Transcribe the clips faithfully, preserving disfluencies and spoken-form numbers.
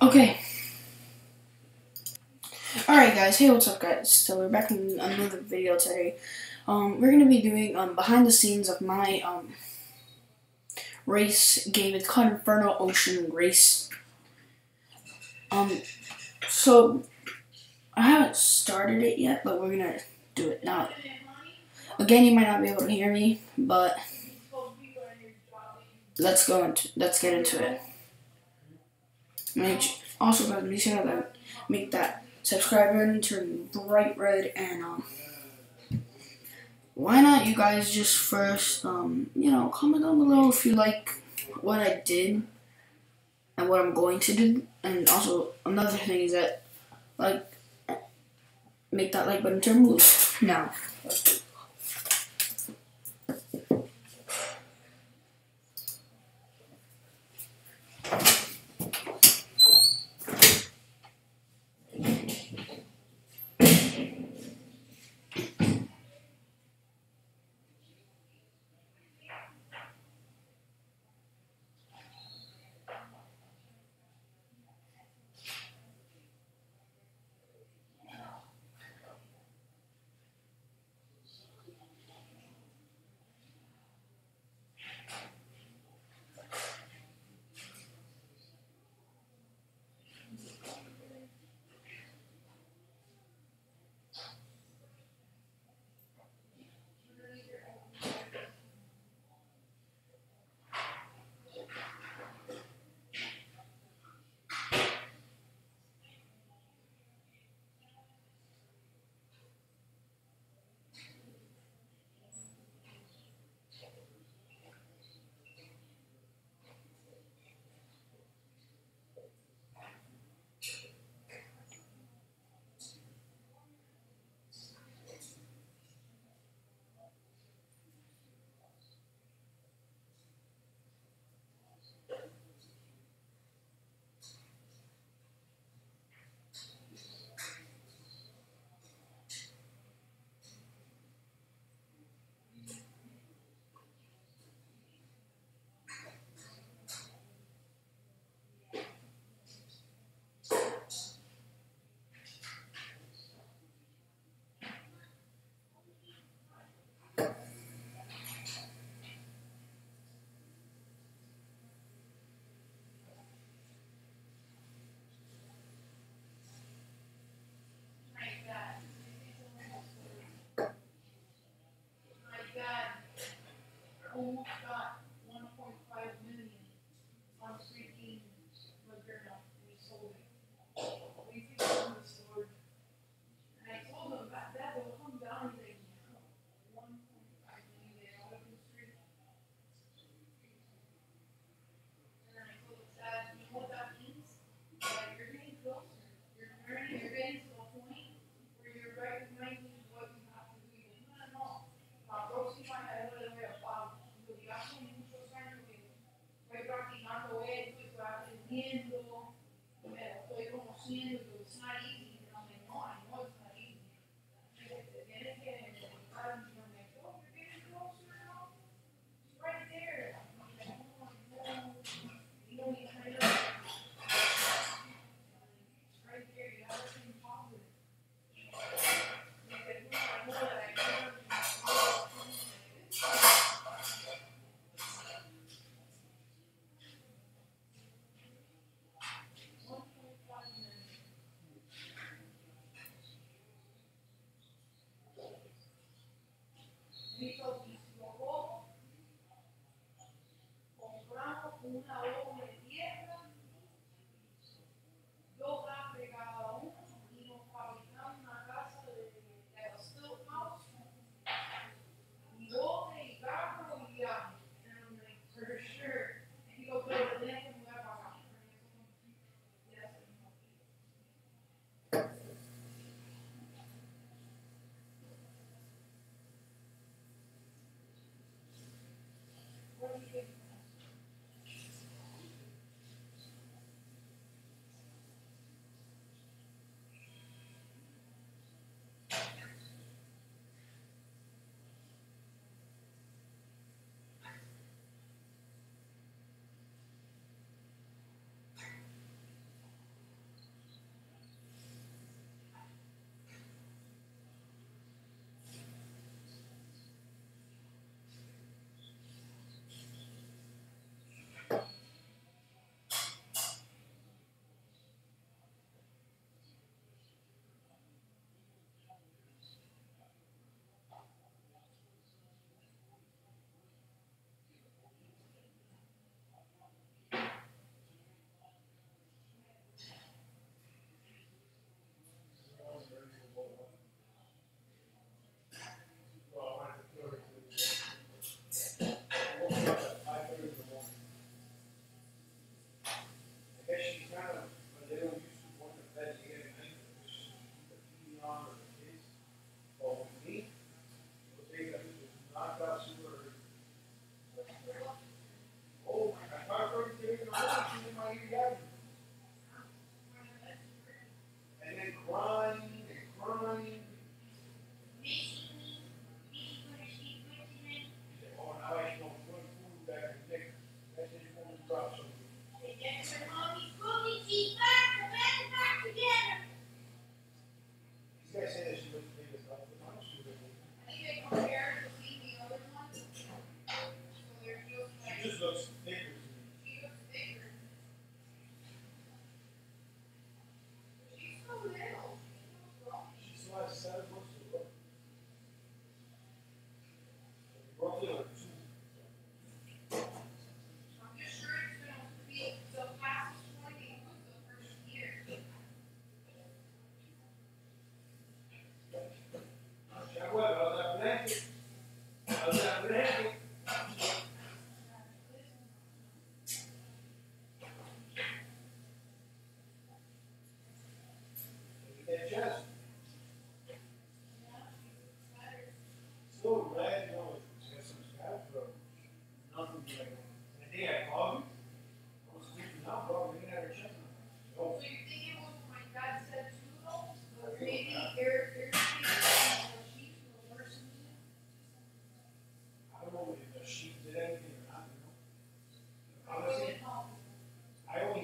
Okay. Alright guys, hey what's up guys? So we're back in another video today. Um, we're gonna be doing um behind the scenes of my um race game. It's called Inferno Ocean Race. Um so I haven't started it yet, but we're gonna do it now. Again, you might not be able to hear me, but let's go into let's get into it. Make also guys, make sure that make that subscribe button turn bright red, and um why not you guys just first um you know comment down below if you like what I did and what I'm going to do. And also another thing is that like make that like button turn blue now.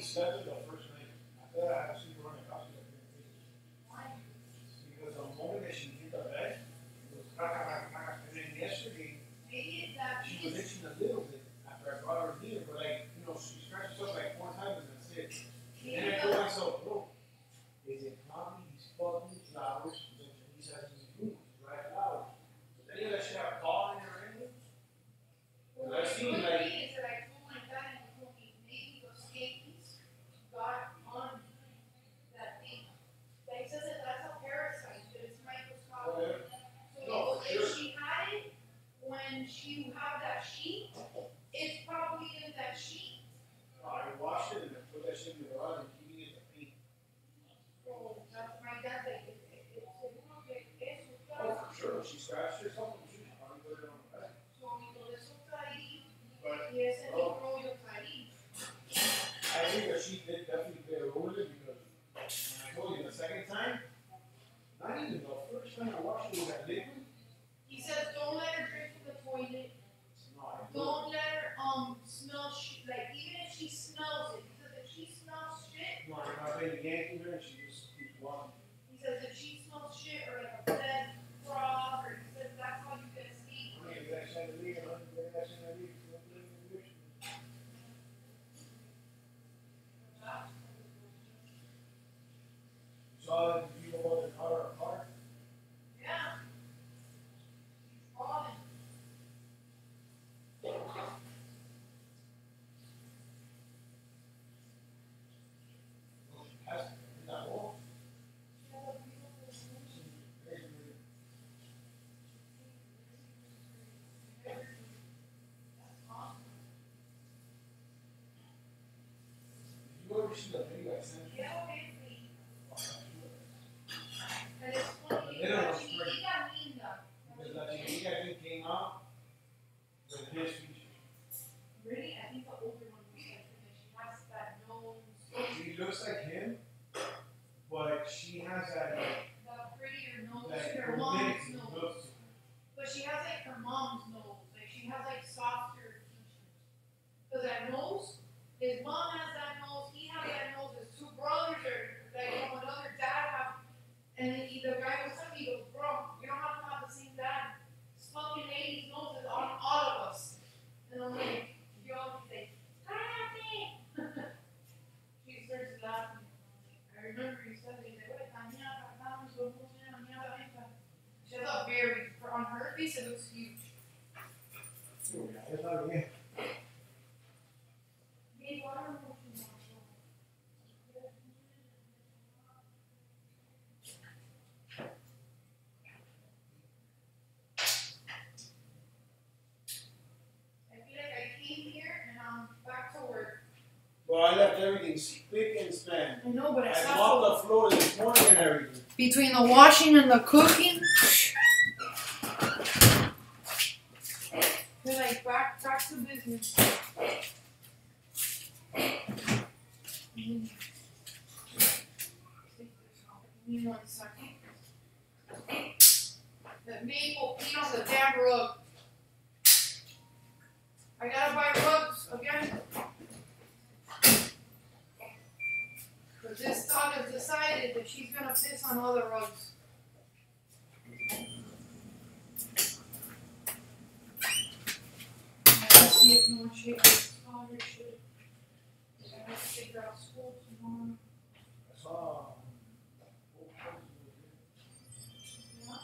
slept the first night. After that, I had to sleep around the house. Because the moment that she hit the bed, it was crack, crack, crack. And then yesterday, she was itching a little bit after I brought her here, but like, you know, she scratched herself like four times and that's it. And then I told myself, bro, is it probably these fucking flowers that Denise has in the room, dry flowers? Does any of that shit have pollen in her anything? Because I've seen like. When you have that sheet, it's probably in that sheet. No, I washed it and I put that shit in the rod and keep it in the paint. So that's my dad. Like, it, it, it, it, it, Oh, for sure. She scratched herself and she probably put it on the bed. So, eso está ahí. But, Y ese oh, rollo está ahí. I think that she did definitely play a role in it because when I told you the second time, not even the first time I washed it with that liquid. He says, don't let her drink from the toilet. No, I Don't let her um smell shit. Like, even if she smells it. He says, if she smells shit. No, I'm not playing Yankee her and she just keeps walking. He says, if she smells shit or like a dead frog, or he says, that's how you get sleep. I mean, that chandelier, I mean, that chandelier. You saw that the people want to cut her apart? Yeah. Falling. Well, she has to. Isn't that all? She has a beautiful solution. That's awesome. Did you ever see the video I sent you? Yeah, baby. Oh, that's good. And it's funny, The little la one's pretty. chiquitita linda. Because La Chiquita, I think, came out with his features. Really? I think the older one was like her, and she has that nose. She looks like him, but she has that, like, The prettier nose, like her mom's romantic nose. look. But she has like her mom's nose. Like she has like softer features. Cause that nose, his mom has that nose, he has that nose, his two brothers are like from another dad have, and then he, the guy was telling me, he goes, bro, you don't have to have the same dad. This fucking lady's nose is on all of us. And I'm like, yo, he's like, cállate. She starts laughing. I remember he said, he's like, wait, Tanya, Tanya, so she has a very, on her face, it looks huge. It's not me. Babe, I don't know if you want I feel like I came here and I'm back to work. Well, I left everything spick and span. I know, but I I saw mopped the floor this morning and everything. between the washing and the cooking. We're like back, back to business. Mm. Give me one second. Let me go pee on the damn rug. I gotta buy rugs again. But this dog has decided that she's gonna piss on all the rugs. Let's see if no one shakes father should. I have to take her out of school tomorrow. I saw. Yeah.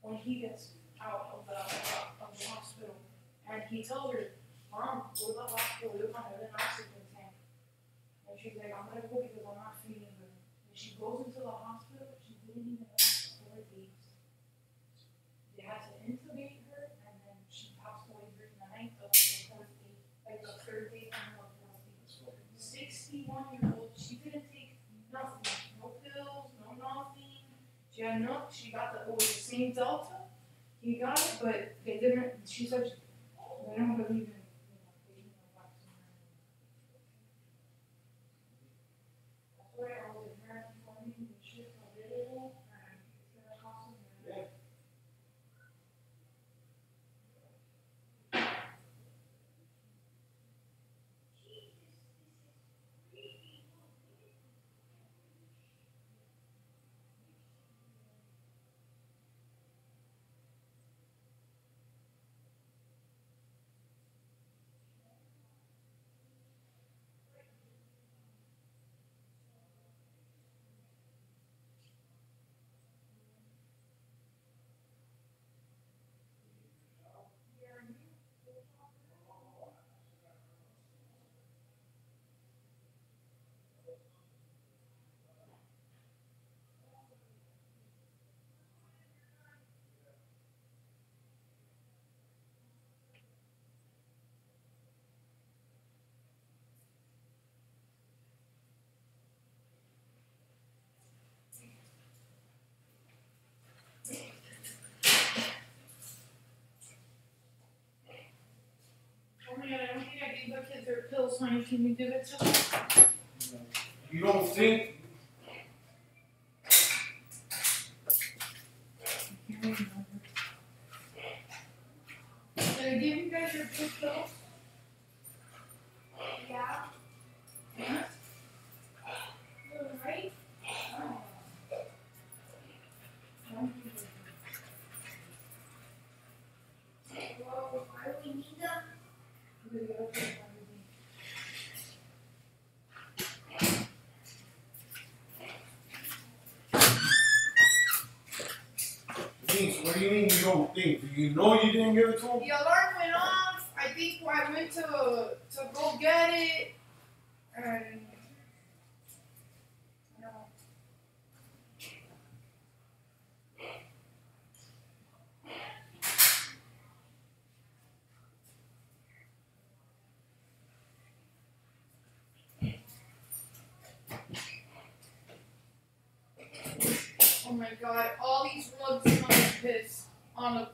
when he gets out of the of the hospital, and he tells her, "Mom, go to the hospital. You're gonna have an oxygen tank." And she's like, "I'm gonna go because I'm not feeling good." And she goes into the hospital. She didn't even last four days. They had to intubate her, and then she passed away during the night of the fourth day, like the third day and the fourth day. sixty-one year old. She didn't take nothing, no pills, no nothing. She had no. She got the it was the same Delta. He got it, but they didn't. She said they don't believe in. Oh my god, I don't think I gave the kids their pills, honey. Can you give it to them? You don't think? Did I give you guys your pills? Yeah. Yeah? Right? Oh. Well, why do we need them? Vince, what do you mean you don't think? Do you know you didn't give it to him? The alarm went off. I think I went to to go get it, and no. Oh my god! All these rugs smell like piss. All of them.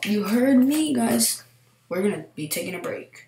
you heard me, guys. We're gonna be taking a break.